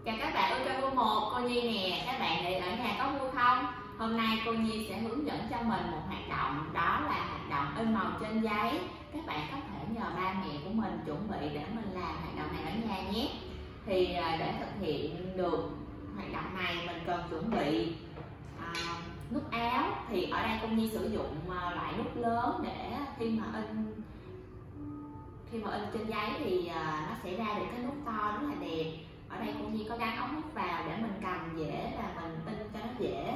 Chào các bạn ơi, cho cô cô Nhi nè. Các bạn thì ở nhà có vui không? Hôm nay cô Nhi sẽ hướng dẫn cho mình một hoạt động, đó là hoạt động in màu trên giấy. Các bạn có thể nhờ ba mẹ của mình chuẩn bị để mình làm hoạt động này ở nhà nhé. Thì để thực hiện được hoạt động này mình cần chuẩn bị nút áo. Thì ở đây cô Nhi sử dụng loại nút lớn để khi mà in trên giấy thì nó sẽ ra được cái nút to rất là đẹp. Ở đây cô Nhi có gắn ống hút vào để mình cầm dễ và mình in cho nó dễ.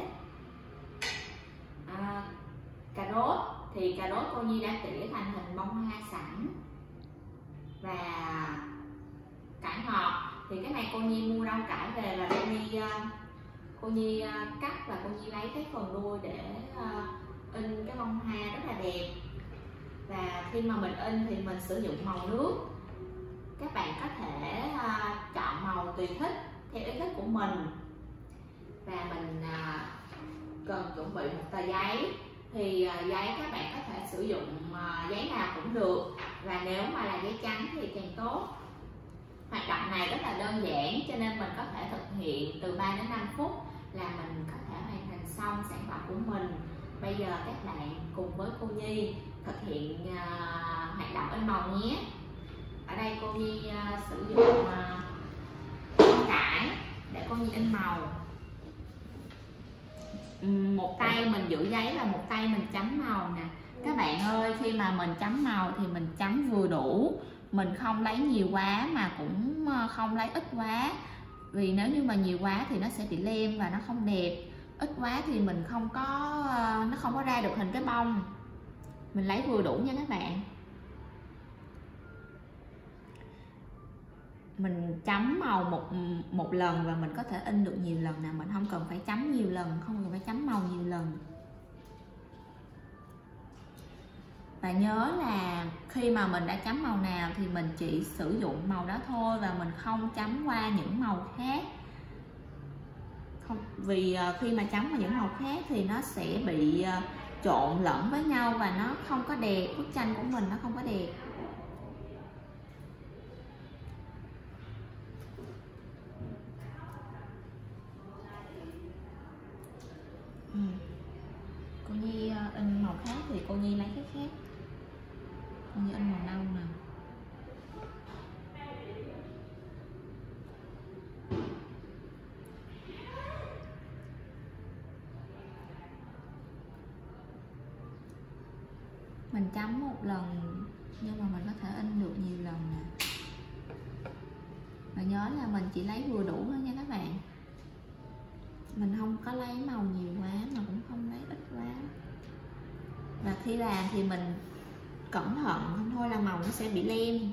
Cà rốt thì cà rốt cô Nhi đã tỉa thành hình bông hoa sẵn. Và cải ngọt thì cái này cô Nhi mua rau cải về và cô Nhi cắt và cô Nhi lấy cái phần đuôi để in cái bông hoa rất là đẹp. Và khi mà mình in thì mình sử dụng màu nước. Các bạn có thể chọn màu tùy thích theo ý thích của mình. Và mình cần chuẩn bị một tờ giấy. Thì giấy các bạn có thể sử dụng giấy nào cũng được. Và nếu mà là giấy trắng thì càng tốt. Hoạt động này rất là đơn giản cho nên mình có thể thực hiện từ 3 đến 5 phút là mình có thể hoàn thành xong sản phẩm của mình. Bây giờ các bạn cùng với cô Nhi thực hiện hoạt động in màu nhé. Ở đây cô Nhi sử dụng bông cải để cô Nhi in màu. Một tay mình giữ giấy và một tay mình chấm màu nè. Các bạn ơi, khi mà mình chấm màu thì mình chấm vừa đủ. Mình không lấy nhiều quá mà cũng không lấy ít quá. Vì nếu như mà nhiều quá thì nó sẽ bị lem và nó không đẹp. Ít quá thì mình nó không có ra được hình cái bông. Mình lấy vừa đủ nha các bạn. Mình chấm màu một lần và mình có thể in được nhiều lần nè. Mình không cần phải chấm nhiều lần, không cần phải chấm màu nhiều lần. Và nhớ là khi mà mình đã chấm màu nào thì mình chỉ sử dụng màu đó thôi và mình không chấm qua những màu khác. Vì khi mà chấm vào những màu khác thì nó sẽ bị trộn lẫn với nhau và nó không có đẹp. Bức tranh của mình nó không có đẹp. Cô Nhi in màu khác thì cô Nhi lấy cái khác. Cô Nhi in màu nâu nè. Mình chấm một lần nhưng mà mình có thể in được nhiều lần nè. Và nhớ là mình chỉ lấy vừa đủ thôi nha các bạn. Mình không có lấy màu nhiều quá mà cũng không lấy ít quá. Và khi làm thì mình cẩn thận, không thôi là màu nó sẽ bị lem.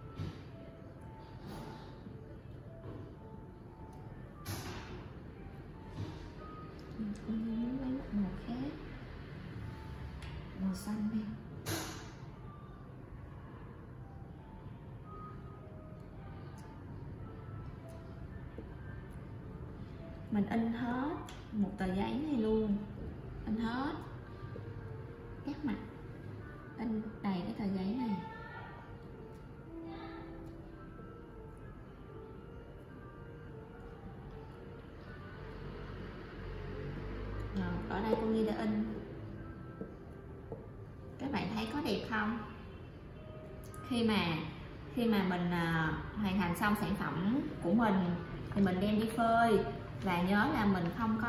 Mình cũng muốn lấy một màu khác. Màu xanh đi. Mình in hết một tờ giấy này luôn. In hết các mặt. In đầy cái tờ giấy này. Rồi, ở đây cô Nhi đã in. Các bạn thấy có đẹp không? Khi mà mình hoàn thành xong sản phẩm của mình thì mình đem đi phơi. Và nhớ là mình không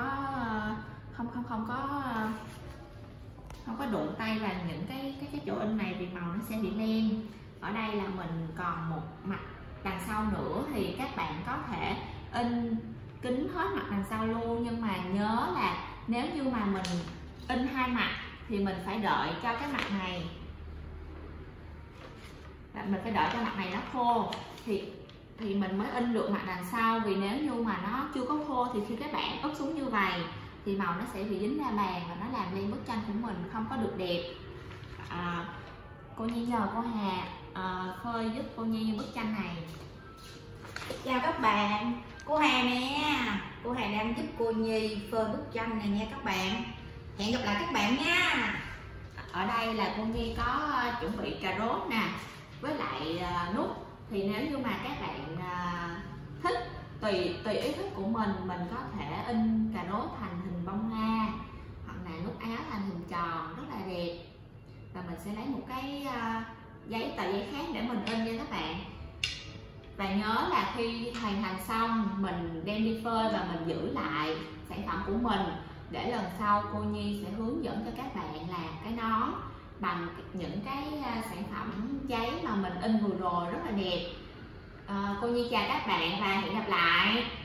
có đụng tay vào những cái chỗ in này vì màu nó sẽ bị lem. Ở đây là mình còn một mặt đằng sau nữa thì các bạn có thể in kín hết mặt đằng sau luôn. Nhưng mà nhớ là nếu như mà mình in hai mặt thì mình phải đợi cho cái mặt này, nó khô thì mình mới in được mặt đằng sau. Vì nếu như mà nó chưa có khô thì khi các bạn úp xuống như vậy thì màu nó sẽ bị dính ra bàn và nó làm lên bức tranh của mình không có được đẹp. Cô Nhi nhờ cô Hà phơi giúp cô Nhi bức tranh này. Chào các bạn, cô Hà nè. Cô Hà đang giúp cô Nhi phơi bức tranh này nha các bạn. Hẹn gặp lại các bạn nha. Ở đây là cô Nhi có chuẩn bị cà rốt nè với lại nút. Thì nếu như mà các bạn thích tùy ý thích của mình có thể in cà rốt thành hình bông hoa hoặc là nút áo thành hình tròn rất là đẹp. Và mình sẽ lấy một cái tờ giấy khác để mình in nha các bạn. Và nhớ là khi hoàn thành xong mình đem đi phơi và mình giữ lại sản phẩm của mình, để lần sau cô Nhi sẽ hướng dẫn cho các bạn làm cái nón bằng những cái sản phẩm giấy mà mình in vừa rồi rất là đẹp. Cô Nhi chào các bạn và hẹn gặp lại.